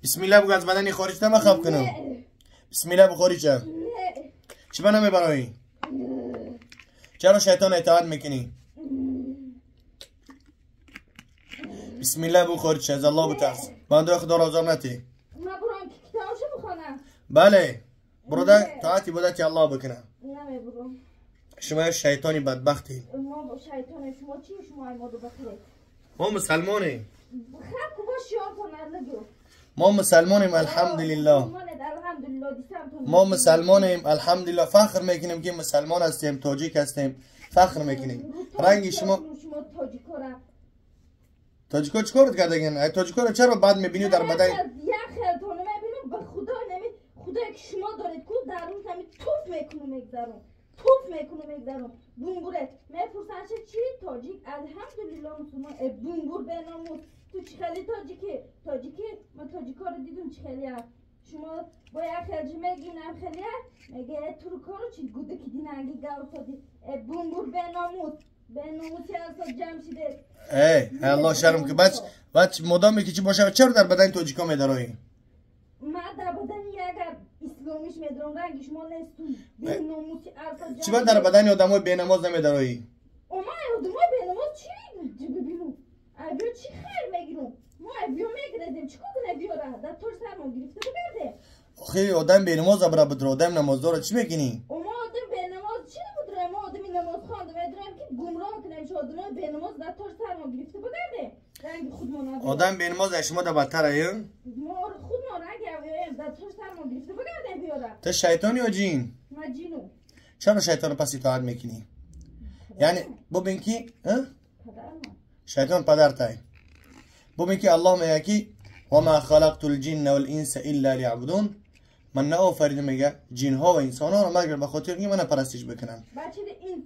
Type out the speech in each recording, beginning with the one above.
بسم الله بگو از بدنی خارج نما خواب کنم. بسم الله بگو خارج. چی بنا میبرایی؟ چرا شیطان اطاعت میکنی؟ بسم الله بگو خارج از الله بترس. بنده خدا را آزار نتی. ما برام کتابشو بخونم. بله. برده طاعتی بوده که الله بکنه. نمیبرم. شما شیطانی بدبختی. ما شیطان شما چی شما ای مادو بخیرید؟ ما مسلمانیم. خب باش یار کنه لگو. ما مسلمانیم الحمدلله. ما مسلمانیم الحمدلله. فخر میکنیم که مسلمان هستیم، تاجیک هستیم، فخر میکنیم. رنگ شما تاجیکا چیکار کردن؟ تاجیکا رو چرا بد میبینی در بدن؟ یا خیلی تو نمیبینم به خدا خدایی که شما دارید کو در روز همین توف میکنم میگذارم. توف میکنم میگذارم. بونگوره میپرسن چی تاجیک؟ الحمدلله مسلمان. بونگور به ناموس. تو چی خیلی تاجیکی؟ من تاجیکا رو دیدم چی خیلی هست. شما با یک خیلی میگینم خیلی هست. میگه ترکا رو چی گوده که دیننگی گاو سادی. بونگور به ناموس. به ناموسی از جمع شده. الله شرم که بچ مدامی که چی باشه چرا در بدن تاجیکا میدارایی؟ من در بدن اگر اسلامیش میدارم رنگش ما نیستون. به ناموسی از چی باید در بدن آدمای بینماز نمیدارایی؟ اما آدمای بینماز چی ببینم؟ ایبیو چی خیر میگیرم؟ ما ایبیو میگردیم چی کنه ایبیو را؟ در طور سرمان گرفته بگرده؟ آخه آدم بینماز برا بدر آدم نمازدار چی میگینی؟ اما آدم بینماز چی نبودره؟ ما آدمی نماز خوانده میدونم که گمراه کنیم چه آدمای بینماز در طور سرمان گرفته بگرده؟ رنگ خودمان آدم بینماز شما در بدتر ایون؟ ما خودمان اگه در طور سرمان گرفته بگرده ایبیو را؟ تو شیطانی یا جین؟ من جینو. چرا شیطان پس اطاعت میکنی؟ یعنی ببین که شیطان پدر تای ببین که الله میگه که و ما خلقت الجن والانس الا لیعبدون. من نه آفریده میگه جن ها و انسان ها رو مگر به خاطر اینکه من پرستش بکنن. بچه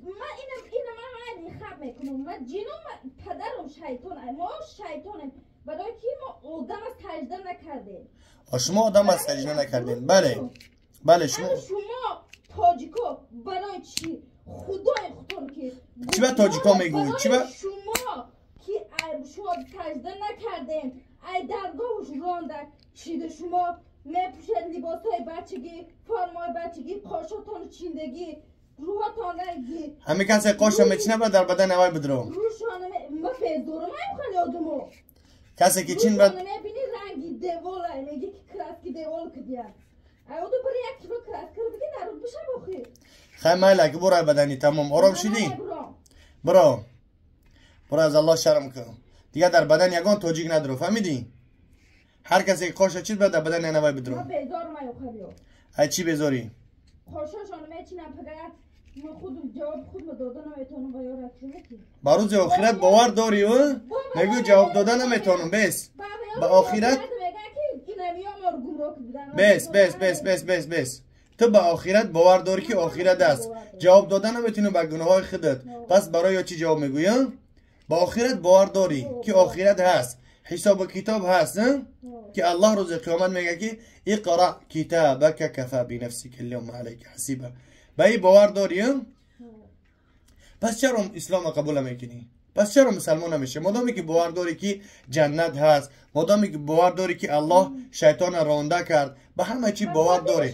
من خب میکنم. من جنو پدرم شیطان ما شیطانیم برای که ما آدم از سجده نکردیم. شما آدم از سجده نکردین. بله شما تاجیکا برای چی خدای خودتون که چی به تاجیکا میگویی؟ چی به شما که شما سجده نکردین ای درگاهش راندن چیده شما میپوشید لباسای بچگی فرمای بچگی قاشاتون چیندگی روحاتون رنگی همه کسی قاش میچینه با در بدن نوای بدرو روشانه ما فیزدورم هم خیلی آدمو کسی که چین بد میبینی رنگی دیوال میگی که کراسکی دیوال کدیان اودو بری یک کیلو کراسکی رو بگی در رو بشه بخی خیلی مایله که برای بدنی تمام آرام شدی برو از الله شرم کن دیگه در بدن یگان توجیک ندارو فهمیدی؟ هر کسی که قاش چیز باید در بدن نوای بدرو ما بیزار ما یخلیو ای چی بیزاری؟ قاشاشان میچینم پگرد ما خودم جواب خود دادن نمیتونم و یارت شده باروز آخرت باور داری و میگو جواب دادن نمیتونم بس به آخرت بس تو به آخرت باور داری که آخرت است جواب دادن نمیتونی به گناه های خودت پس برای چی جواب میگویم به آخرت باور داری که آخرت هست حساب و کتاب هست که الله روز قیامت میگه که اقرا کتابک کفا بنفسک اليوم عليك حسیبا به این باور داریم پس چرا اسلام قبول میکنی؟ پس چرا مسلمان نمیشه؟ مادامی که باور داری که جنت هست مادامی که باور داری که الله شیطان رانده کرد به همه چی باور داری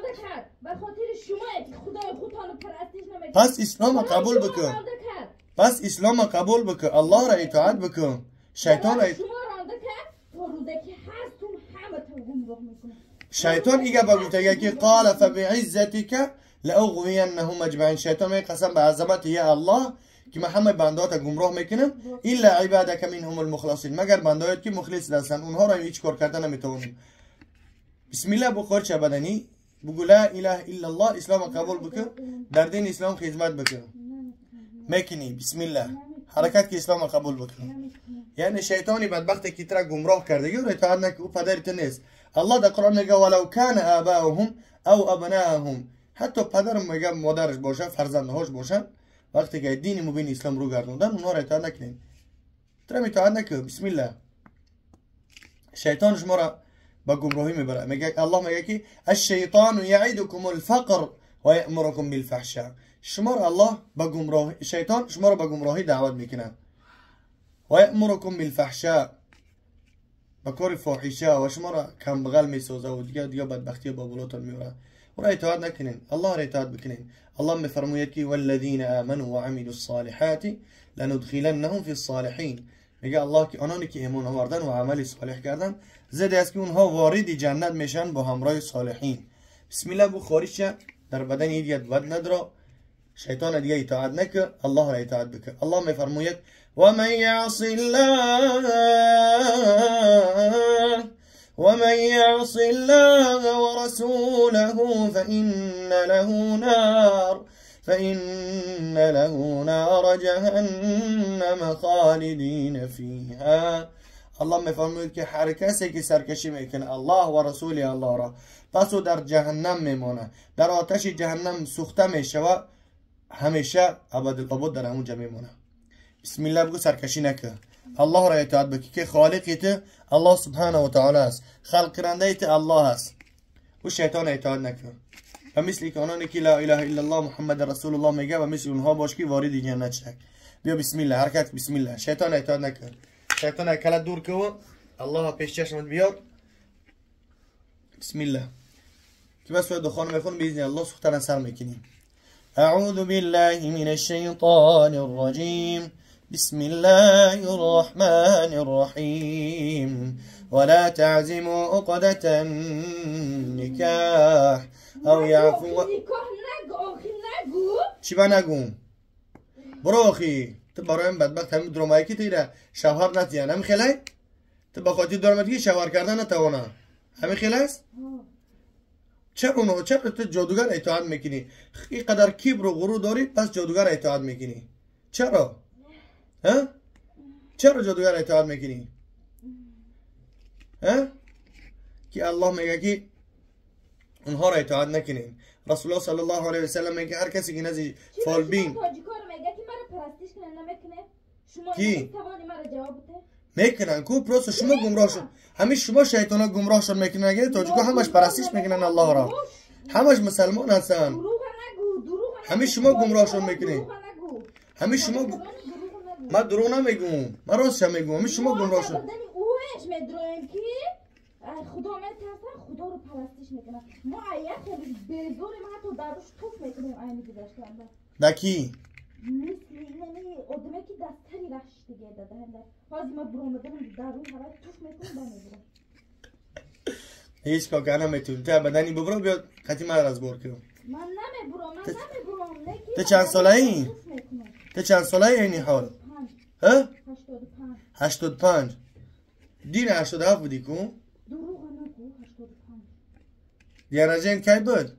پس اسلام قبول بکن پس اسلام قبول بکن الله را اطاعت بکن شیطان را شیطان ایگه بگوته که قال فبعزتك لأغوینهم اجمعین شیطان می قسم به عظمت یا الله که من همه بندات گمراه میکنم الا عبادك منهم المخلصین مگر بندات که مخلص هستن اونها را هیچ کار کردن نمیتونم بسم الله بخور چه بدنی بگو لا اله الا الله اسلام قبول بکن در دین اسلام خدمت بکن میکنی بسم الله حرکت که اسلام قبول بکن یعنی شیطانی بدبخت که ترا گمراه کرده یا اطاعت نکنه او پدرت نیست الله در قرآن میگه ولو کان آباؤهم او ابناءهم حتی پدرم میگه مادرش باشه فرزندهاش باشن وقتی که دین مبین اسلام رو گردوندن اونها را اطاعت نکنین ترا اطاعت نکن بسم الله شیطان شما را با گمراهی میبره میگه الله میگه که الشیطان یعدکم الفقر و یأمرکم بالفحشاء شما را الله با گمراهی شیطان شما را با گمراهی دعوت میکنه و یأمرکم بالفحشاء با کار فاحشه و شما را کم بغل میسازه و دیگه بدبختی با بلوتون میوره و را اطاعت نکنین، الله را اطاعت بکنین. الله میفرماید که والذین آمنوا وعملوا الصالحات لندخلنهم في الصالحین. میگه الله که آنانی که ایمان آوردن و عمل صالح کردن زده است که اونها وارد جنت میشن با همراه صالحین. بسم الله بخاری شه در بدن ایدیت بد نداره، شیطان دیگه اطاعت نکر، الله را اطاعت بکر. الله میفرماید ومن يعص الله ورسوله فإن له نار جهنم خالدین فيها. الله میفرماید که هر کسی که سرکشی میکنه الله و رسول الله را پس او در جهنم میمونه، در آتش جهنم سوخته میشه و همیشه ابدالآباد در همونجا میمونه. بسم الله بگو سرکشی نکن، الله را اطاعت بکی که خالقیت الله سبحانه و تعالی است، خلق کننده ایت الله است و شیطان اطاعت نکن. و مثل که آنانی که لا اله الا الله محمد رسول الله میگه و مثل اونها باش که وارد جنت شد. بیا بسم الله حرکت، بسم الله. شیطان اطاعت نکن، شیطان کلا دور کو، الله پیش چشمت بیار. بسم الله که بس و دخان میخون باذن الله سختن سر میکنیم. اعوذ بالله من الشیطان الرجیم. بسم الله الرحمن الرحیم. ولا تعزموا عقدة النكاح او يعفو. چی با نگوم؟ برو آخی تو برایم بدبخت همین درمایی که تیره شوهر نتیان همین خیلی؟ تو با خاطر درمتی شوهر کردن نتوانه همین خیلی است؟ چرا تو جادوگر اطاعت میکنی؟ این قدر کبر و غرور داری پس جادوگر اطاعت میکنی؟ چرا؟ ها؟ چرا جادوگر اطاعت میکنی؟ ها؟ که الله میگه که اونها را اطاعت نکنین. رسول الله صلی الله علیه و سلم میگه هر کسی که نزی فالبین کی میکنن کو پروس شما گمراه شد، همه شما شیطانا گمراه شد میکنن. اگه تاجیکا همش پرستش میکنن الله را، همش مسلمان هستن، همه شما گمراه شد میکنین. همه شما ما دروغ نمیگم، ما راست میگم، همه شما گمراه شد. خدا میترسن، خدا رو پرستش میکنن. ما یک بیزور ما حتی دروش توف میکنیم اینی گذاشتن دکی مثل آدمه که دستری رشت دیگه داده هنده حاضی ما برامدنم درون هرای توف میکنیم با میبرم هیچ که نمیتونی تا بدنی ببرم بیاد خطی من از بار کنم. من نمیبرم تو چند ساله ای؟ تو چند ساله ای اینی حال؟ 85 دین 87 بودی کن؟ دروغ نگو 85 دیارجه این کی بود؟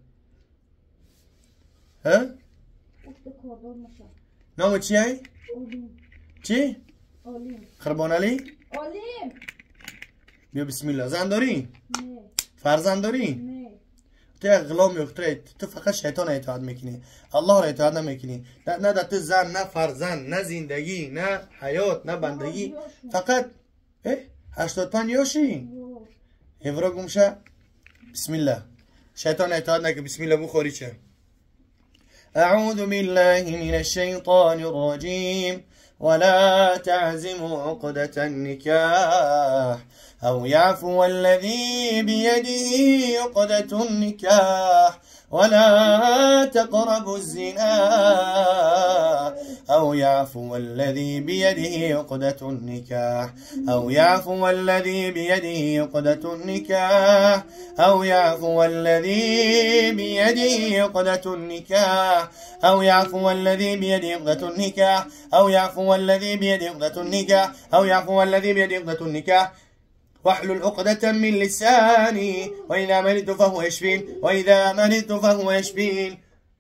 ها؟ افت کاردار نشه نام چی ای؟ علیم چی؟ علیم خربان علی؟ علیم بیا بسم الله. زن داری؟ نه فرزند داری؟ نه تو غلام اختری، تو فقط شیطان اطاعت میکنی، الله را اطاعت نمیکنی. نه تو زن، نه فرزند، نه زندگی، نه حیات، نه بندگی، فقط 85 یاشی هفرا گمشه. بسم الله. شیطان اطاعت نکن. بسم الله بخوری چه. اعوذ بالله من الشیطان الرجیم. ولا تعزموا عقدة النكاح أو يعفو الذي بيده عقدة النكاح ولا تقربوا الزنا أو يعفو الذي بيده عقدة النكاح أو يعفو الذي بيده عقدة النكاح أو يعفو الذي بيده عقدة النكاح أو يعفو الذي بيده عقدة النكاح أو يعفو الذي بيده عقدة النكاح أو يعفو الذي بيده عقدة النكاح واحلل عقدة من لساني وإذا مرضت فهو يشفين وإذا مرضت فهو يشفين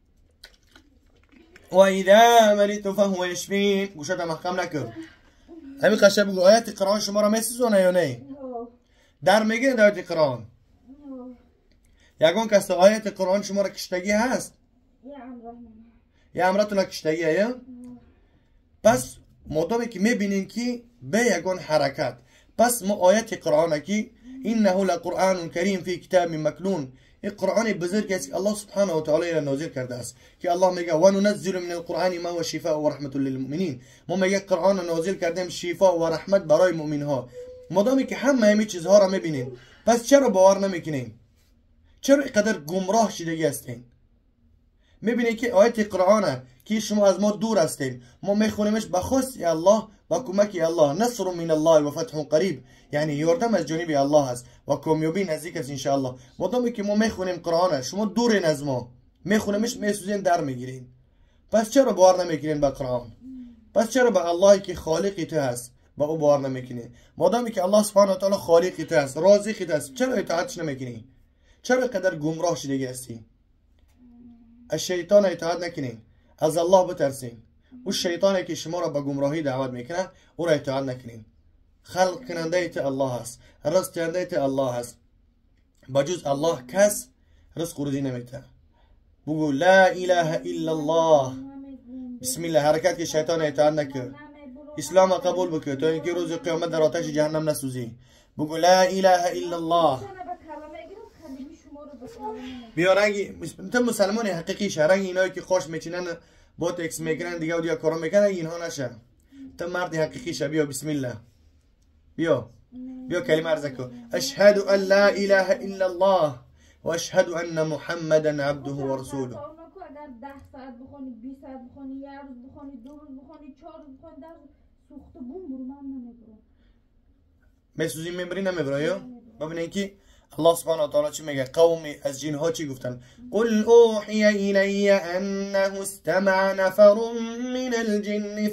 وإذا مرضت فهو يشفين. گوشت محکم نکن. همین قشنگ بگو آیت قرآن شما را میسوزونه یا نه؟ در میگه در آیت قرآن یگان کس آیت قرآن شما را کشتگی هست؟ یه امرتون کشتگی هست؟ پس مادامی که میبینین که به یگان حرکت پس ما آیت قرآن کی انه لقرآن کریم فی کتاب مکنون، این قرآن بزرگ است که الله سبحانه و تعالی را نازل کرده است که الله میگه و ننزل من القرآن ما هو شفاء و رحمت للمؤمنین. ما میگه قرآن نازل کردیم شفا و رحمت برای مؤمن ها. مادامی که همه چیزها را میبینین، پس چرا باور نمیکنین؟ چرا اینقدر گمراه شدگی هستین؟ میبینید که آیت قرآنه که شما از ما دور هستین، ما میخونیمش به خواست الله و کمک الله، نصر من الله و فتح قریب، یعنی یاردم از جانب الله هست و کامیابی نزدیک است انشاءالله. مادامی که ما میخونیم قرآنه، شما دورین از ما، میخونیمش میسوزین در میگیرین، پس چرا باور نمیکنین به قرآن؟ پس چرا به اللهی که خالقی تو هست با او باور نمیکنین؟ مادامی که الله سبحانه و تعالی خالقی تو هست، رازقی تو هست، چرا اطاعتش نمیکنین؟ چرا قدر گمراه شدگی هستی؟ از شیطان اطاعت نکنین، از الله بترسین. او شیطانی که شما را به گمراهی دعوت میکنه او را اطاعت نکنین. خلق کننده ایت الله هست، رزق دهنده ایت الله هست، بجز الله کس رزق و روزی نمیده. بگو لا اله الا الله، بسم الله، حرکت که شیطان اطاعت نکن، اسلام قبول بکن تا اینکه روز قیامت در آتش جهنم نسوزی. بگو لا اله الا الله. بیا رنگی تو مسلمانی حقیقی شه، رنگ اینایی که خوش میچینن با تکس میکنن دیگه و دیگه کارا میکنن اینها نشه. تو مرد حقیقی شه. بیا بسم الله، بیا کلمه عرض کن، اشهد ان لا اله الا الله و اشهد ان محمدا عبده و رسوله. اگر 10 ساعت بخونی، 20 ساعت بخونی، یه روز بخونی، 2 روز بخونی، 4 روز بخونی، در سوخت بوم برو، من نمیبرم. میسوزی میبری نمیبره یا؟ ببینید که الله سبحانه و تعالی چی میگه؟ قومی از جن ها چی گفتن؟ قل اوحی الی انه استمع نفر من الجن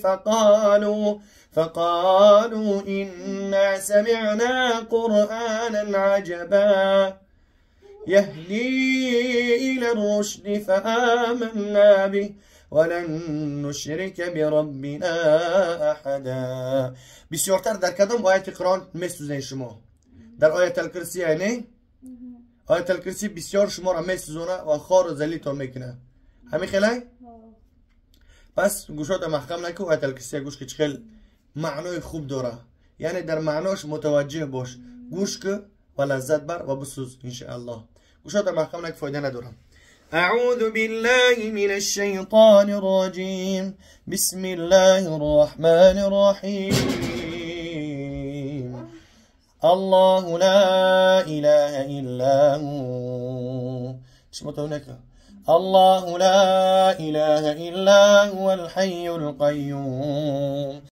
فقالوا انا سمعنا قرآنا عجبا يهدي الى الرشد فآمنا به ولن نشرك بربنا احدا. بسیارتر در کدام آیت قرآن میسوزن شما؟ در آیت الکرسی نه؟ آیت الکرسی بسیار شما را میسوزونه و خار و ذلیلتان میکنه. همین خیلی؟ پس گوشات محکم نکن، آیت الکرسی گوش که چخیل معنای خوب داره، یعنی در معناش متوجه باش، گوش که و لذت بر و بسوز انشاءالله. گوشات محکم نکن، فایده نداره. أعوذ بالله من الشيطان الرجيم، بسم الله الرحمن الرحيم. الله لا إله إلا هو، الله لا إله إلا هو الحي القيوم